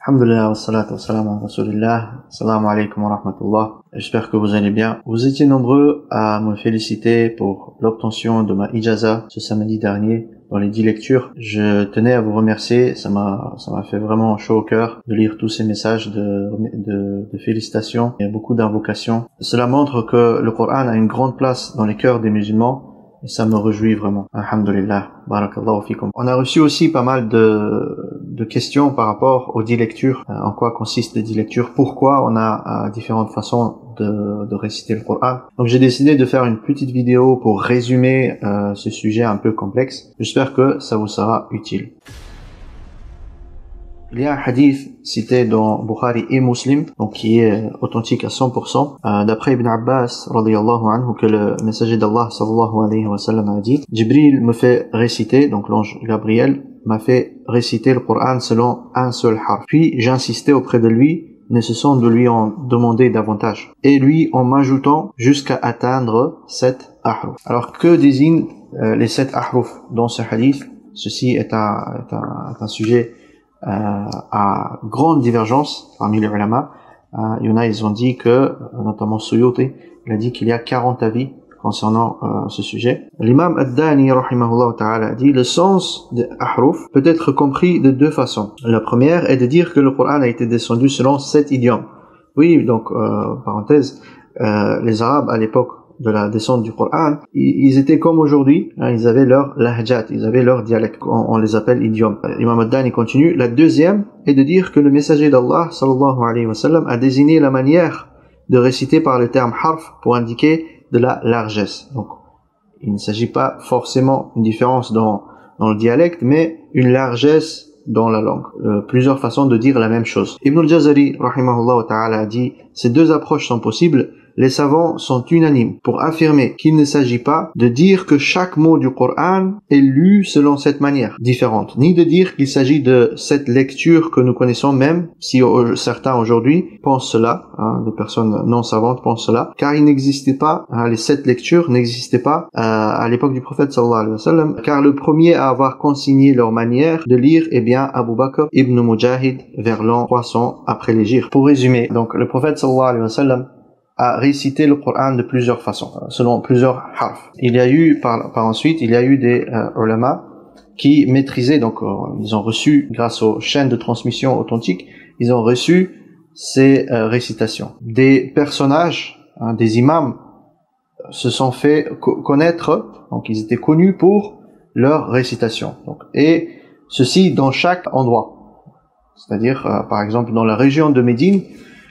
Alhamdulillah wa salatu wa salam ala rasulillah. Assalamu alaikum wa rahmatullah. J'espère que vous allez bien. Vous étiez nombreux à me féliciter pour l'obtention de ma ijaza ce samedi dernier dans les 10 lectures. Je tenais à vous remercier. Ça m'a fait vraiment chaud au cœur de lire tous ces messages de félicitations et beaucoup d'invocations. Cela montre que le Coran a une grande place dans les cœurs des musulmans. Et ça me réjouit vraiment. Alhamdulillah. Barakallahu fikum. On a reçu aussi pas mal de questions par rapport aux 10 lectures. En quoi consistent les 10 lectures? Pourquoi on a différentes façons de réciter le Coran? Donc j'ai décidé de faire une petite vidéo pour résumer ce sujet un peu complexe. J'espère que ça vous sera utile. Il y a un hadith cité dans Bukhari et Muslim, donc qui est authentique à 100%, d'après Ibn Abbas radiyallahu anhu, que le messager d'Allah sallallahu alayhi wa sallam a dit: Jibril me fait réciter, donc l'ange Gabriel m'a fait réciter le Coran selon un seul harf. Puis j'insistais auprès de lui, nécessant de lui en demander davantage, et lui en m'ajoutant jusqu'à atteindre 7 ahruf. Alors que désignent les 7 ahruf dans ce hadith? Ceci est un sujet à grande divergence parmi les ulama. Il y en a, ils ont dit que, notamment Suyuti, il a dit qu'il y a 40 avis concernant ce sujet. L'imam Ad-Dani rahimahullah ta'ala a dit: le sens des ahruf peut être compris de deux façons. La première est de dire que le Coran a été descendu selon 7 idiomes. Oui, donc parenthèse, les Arabes à l'époque de la descente du Coran, ils étaient comme aujourd'hui, hein, ils avaient leur lahjat, ils avaient leur dialecte, on les appelle idiomes. L'imam Ad-Dani continue: la deuxième est de dire que le messager d'Allah sallallahu alayhi wa sallam a désigné la manière de réciter par le terme harf pour indiquer de la largesse. Donc il ne s'agit pas forcément d'une différence dans le dialecte, mais une largesse dans la langue. Plusieurs façons de dire la même chose. Ibn al-Jazari rahimahullah ta'ala a dit: ces deux approches sont possibles. Les savants sont unanimes pour affirmer qu'il ne s'agit pas de dire que chaque mot du Coran est lu selon cette manière différente, ni de dire qu'il s'agit de cette lecture que nous connaissons, même si certains aujourd'hui pensent cela, hein, des personnes non savantes pensent cela, car il n'existait pas, hein, les 7 lectures n'existaient pas à l'époque du prophète sallallahu alayhi wa sallam, car le premier à avoir consigné leur manière de lire est bien Abu Bakr ibn Mujahid vers l'an 300 après l'hégire. Pour résumer, donc le prophète sallallahu alayhi wa sallam a récité le Coran de plusieurs façons, selon plusieurs harfs. Il y a eu par ensuite, il y a eu des ulama qui maîtrisaient, donc ils ont reçu, grâce aux chaînes de transmission authentiques, ils ont reçu ces récitations. Des personnages, hein, des imams, se sont fait connaître, donc ils étaient connus pour leur récitation. Donc, et ceci dans chaque endroit. C'est-à-dire, par exemple, dans la région de Médine,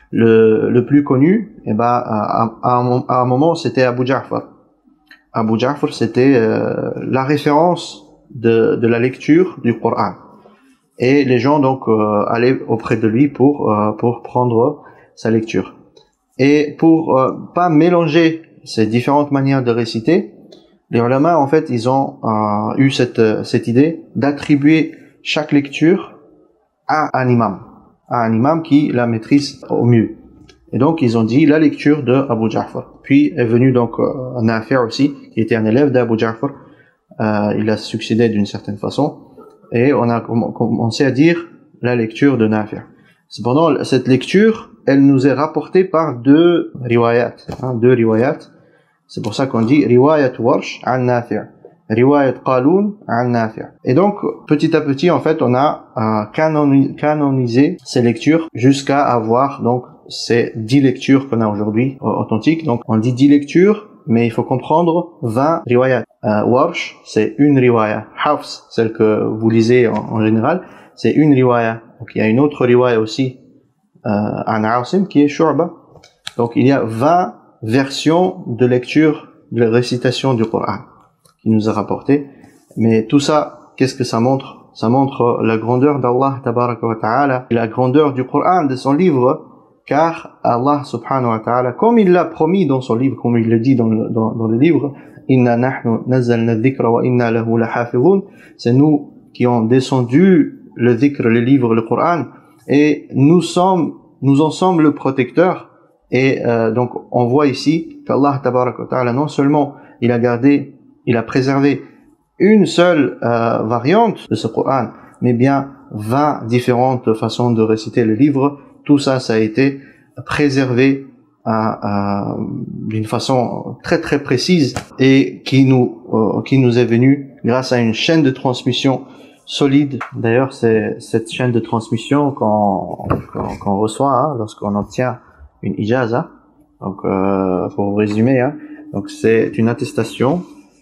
le plus connu, eh ben, à un moment, c'était Abu Ja'far. Abu Ja'far, c'était la référence de la lecture du Coran. Et les gens donc allaient auprès de lui pour prendre sa lecture. Et pour pas mélanger ces différentes manières de réciter, les ulama, en fait, ils ont eu cette idée d'attribuer chaque lecture à un imam qui la maîtrise au mieux. Et donc ils ont dit la lecture de Abu Ja'far. Puis est venu donc Nafi' aussi, qui était un élève d'Abu Ja'far. Il a succédé d'une certaine façon, et on a commencé à dire la lecture de Nafi'. Cependant, cette lecture, elle nous est rapportée par deux riwayat, deux riwayat. C'est pour ça qu'on dit riwayat Warsh an Nafi', riwayat Qalun an Nafi'. Et donc petit à petit, en fait, on a canonisé ces lectures jusqu'à avoir donc ces 10 lectures qu'on a aujourd'hui authentiques. Donc on dit 10 lectures, mais il faut comprendre 20 riwayat. Warsh, c'est une riwaya. Hafs, celle que vous lisez en général, c'est une riwaya. Donc il y a une autre riwaya aussi, an Asim, qui est Shu'ba. Donc il y a 20 versions de lecture, de récitation du Coran qui nous a rapporté. Mais tout ça, qu'est-ce que ça montre? Ça montre la grandeur d'Allah tabaraka wa ta'ala, la grandeur du Coran, de son livre, car Allah subhanahu wa ta'ala, comme il l'a promis dans son livre, comme il le dit dans le livre, inna nahnu nazzalna dhikra wa inna lahu lahafizun, c'est nous qui ont descendu le dhikr, le livre, le Coran, et nous en sommes le protecteur. Et donc on voit ici qu'Allah tabaraka wa ta'ala, non seulement il a préservé une seule variante de ce Coran, mais bien 20 différentes façons de réciter le livre. Tout ça, ça a été préservé d'une façon très très précise et qui nous est venue grâce à une chaîne de transmission solide. D'ailleurs, c'est cette chaîne de transmission qu'on reçoit hein, lorsqu'on obtient une ijaza. Donc, pour vous résumer, hein, donc c'est une attestation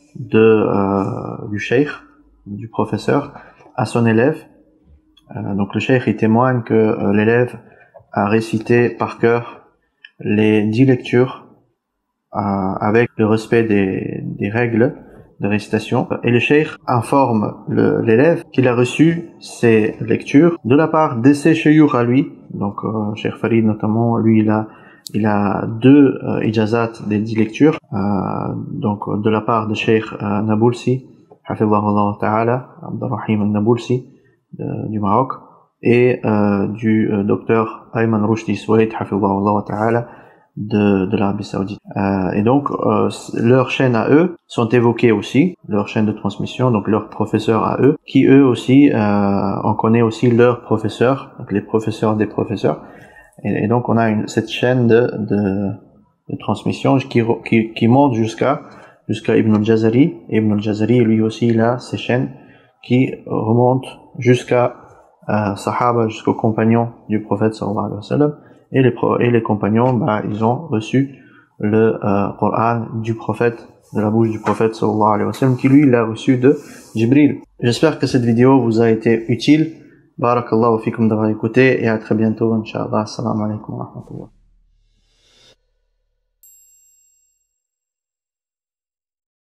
du cheikh, du professeur, à son élève. Donc le cheikh il témoigne que l'élève a récité par cœur les 10 lectures avec le respect des règles de récitation, et le cheikh informe l'élève qu'il a reçu ces lectures de la part de ses cheikh à lui. Donc cheikh Farid notamment, lui il a 2 ijazat des 10 lectures, donc de la part de cheikh Nabulsi, hafidhahullah ta'ala, Abdurrahim al-Nabulsi du Maroc, et du docteur Ayman Rushdi Souaid, hafidhahullah ta'ala, de l'Arabie Saoudite. Et donc leurs chaînes à eux sont évoquées aussi, leurs chaînes de transmission, donc leurs professeurs à eux, qui eux aussi, on connaît aussi leurs professeurs, donc les professeurs des professeurs, et donc on a cette chaîne de transmission qui monte jusqu'à Ibn al-Jazari. Ibn al-Jazari lui aussi il a ses chaînes qui remontent jusqu'à Sahaba, jusqu'aux compagnons du prophète sallallahu alayhi wa sallam. Et les compagnons, ils ont reçu le Coran du prophète, de la bouche du prophète sallallahu alayhi wa sallam, qui lui l'a reçu de Jibril. J'espère que cette vidéo vous a été utile. Barakallahu fikum d'avoir écouté et à très bientôt, Inch'Allah. Assalamu alaikum wa rahmatullah.